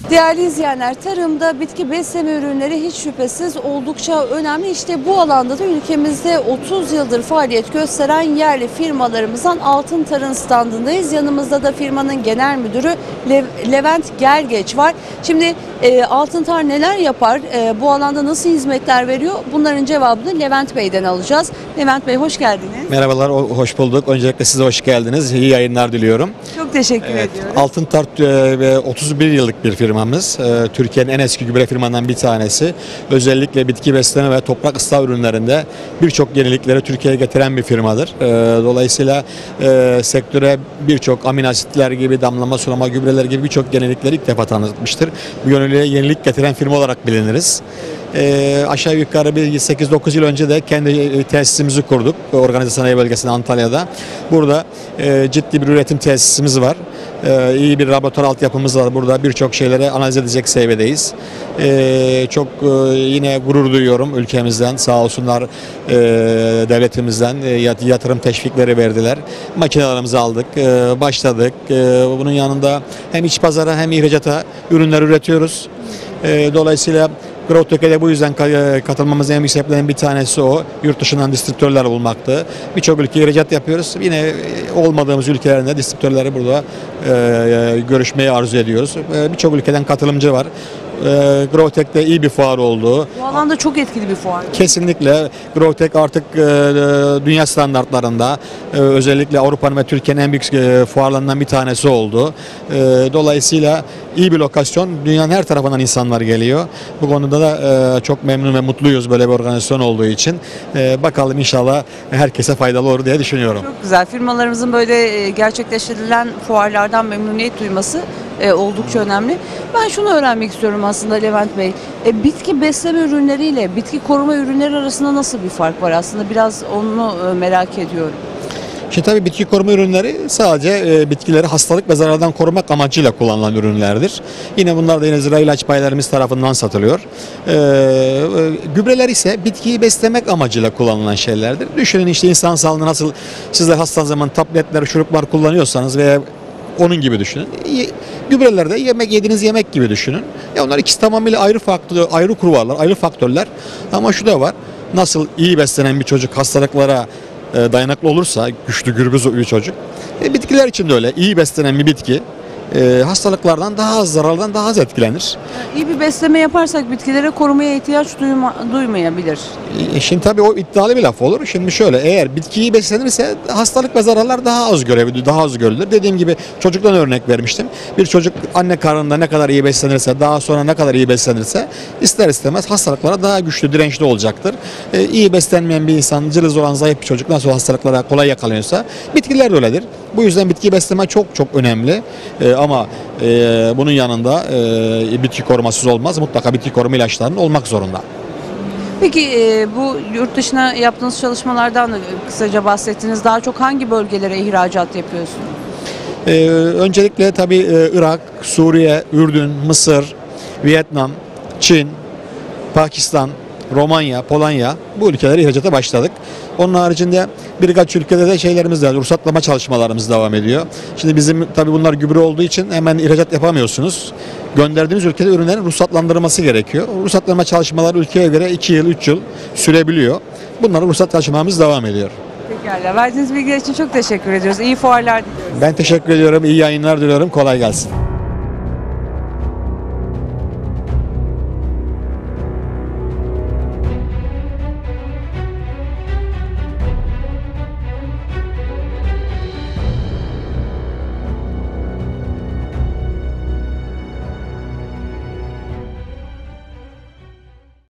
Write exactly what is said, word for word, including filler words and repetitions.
Değerli izleyenler, tarımda bitki besleme ürünleri hiç şüphesiz oldukça önemli. İşte bu alanda da ülkemizde otuz yıldır faaliyet gösteren yerli firmalarımızdan Altın Tar'ın standındayız. Yanımızda da firmanın genel müdürü Le Levent Gergeç var. Şimdi e, Altın Tar neler yapar, e, bu alanda nasıl hizmetler veriyor? Bunların cevabını Levent Bey'den alacağız. Levent Bey, hoş geldiniz. Merhabalar, hoş bulduk. Öncelikle size hoş geldiniz. İyi yayınlar diliyorum. Çok teşekkür Evet, ediyorum. Altın Tar otuz bir yıllık bir firmamız. Türkiye'nin en eski gübre firmalarından bir tanesi. Özellikle bitki besleme ve toprak ıslah ürünlerinde birçok yenilikleri Türkiye'ye getiren bir firmadır. Dolayısıyla sektöre birçok amino asitler gibi, damlama, sulama, gübreler gibi birçok yenilikleri ilk defa tanıtmıştır. Bu yönüyle yenilik getiren firma olarak biliniriz. E, aşağı yukarı bir sekiz dokuz yıl önce de kendi tesisimizi kurduk. Organize Sanayi Bölgesi'nde, Antalya'da. Burada e, ciddi bir üretim tesisimiz var. E, iyi bir laboratuvar altyapımız var. Burada birçok şeyleri analiz edecek seviyedeyiz. E, çok e, yine gurur duyuyorum ülkemizden. Sağ olsunlar, e, devletimizden e, yatırım teşvikleri verdiler. Makinelerimizi aldık, e, başladık. E, bunun yanında hem iç pazara hem ihracata ürünler üretiyoruz. E, dolayısıyla Growtek'e bu yüzden katılmamızın en büyük sebeplerinden bir tanesi o. Yurt dışından distribütörler bulmaktı. Birçok ülkeye ihracat yapıyoruz. Yine olmadığımız ülkelerinde distribütörleri burada e, görüşmeyi arzu ediyoruz. E, Birçok ülkeden katılımcı var. E, Growtek'te iyi bir fuar oldu. Bu alanda çok etkili bir fuar. Kesinlikle. Growtek artık e, dünya standartlarında, e, özellikle Avrupa'nın ve Türkiye'nin en büyük e, fuarlarından bir tanesi oldu. E, dolayısıyla iyi bir lokasyon. Dünyanın her tarafından insanlar geliyor. Bu konuda da e, çok memnun ve mutluyuz böyle bir organizasyon olduğu için. E, bakalım inşallah herkese faydalı olur diye düşünüyorum. Çok güzel. Firmalarımızın böyle gerçekleştirilen fuarlardan memnuniyet duyması e, oldukça önemli. Ben şunu öğrenmek istiyorum aslında Levent Bey. E, bitki besleme ürünleriyle bitki koruma ürünleri arasında nasıl bir fark var aslında? Biraz onu e, merak ediyorum. Şimdi tabii bitki koruma ürünleri sadece e, bitkileri hastalık ve zarardan korumak amacıyla kullanılan ürünlerdir. Yine bunlar da yine zira ilaç bayilerimiz tarafından satılıyor. E, e, gübreler ise bitkiyi beslemek amacıyla kullanılan şeylerdir. Düşünün işte insan sağlığında nasıl sizler hasta zaman tabletler, şuruplar kullanıyorsanız veya onun gibi düşünün. Gübreler de yemek yediğiniz yemek gibi düşünün. Ya onlar ikisi tamamıyla ayrı farklı, ayrı kurvarlar, ayrı faktörler. Ama şu da var. Nasıl iyi beslenen bir çocuk hastalıklara dayanıklı olursa, güçlü gürbüz bir çocuk. E, bitkiler için de öyle. İyi beslenen bir bitki e, hastalıklardan daha az, zarardan daha az etkilenir. İyi bir besleme yaparsak bitkilere korumaya ihtiyaç duyma, duymayabilir. E, şimdi tabii o iddialı bir laf olur. Şimdi şöyle, eğer bitkiyi beslenirse hastalık ve zararlar daha az görebilir, daha az görülür. Dediğim gibi çocuktan örnek vermiştim. Bir çocuk anne karnında ne kadar iyi beslenirse, daha sonra ne kadar iyi beslenirse ister istemez hastalıklara daha güçlü, dirençli olacaktır. E, iyi beslenmeyen bir insan, cılız olan zayıf bir çocuk nasıl hastalıklara kolay yakalanıyorsa bitkiler de öyledir. Bu yüzden bitki besleme çok çok önemli. E, ama e, bunun yanında e, bitki korumasız olmaz. Mutlaka bitki koruma ilaçlarının olmak zorunda. Peki e, bu yurt dışına yaptığınız çalışmalardan da kısaca bahsettiniz. Daha çok hangi bölgelere ihracat yapıyorsunuz? Ee, öncelikle tabii e, Irak, Suriye, Ürdün, Mısır, Vietnam, Çin, Pakistan, Romanya, Polonya bu ülkelere ihracata başladık. Onun haricinde birkaç ülkede de şeylerimiz de ruhsatlama çalışmalarımız devam ediyor. Şimdi bizim tabii bunlar gübre olduğu için hemen ihracat yapamıyorsunuz. Gönderdiğimiz ülkede ürünlerin ruhsatlandırılması gerekiyor. Ruhsatlandırma çalışmaları ülkeye göre iki yıl, üç yıl sürebiliyor. Bunların ruhsat çalışmalarımız devam ediyor. Pekala. Verdiğiniz bilgiler için çok teşekkür ediyoruz. İyi fuarlar diliyoruz. Ben teşekkür ediyorum. İyi yayınlar diliyorum. Kolay gelsin.